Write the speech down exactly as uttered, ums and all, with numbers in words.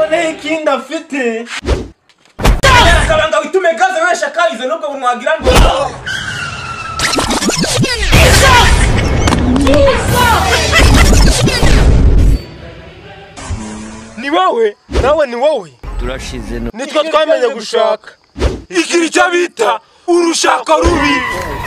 noneho ikindi afite akabanga witume gaze wesha kayize nubwo mwagira ngo ni wowe nawe ni wowe turashize nitwa twamenye gushaka ikiri cyo bita urushaka rubi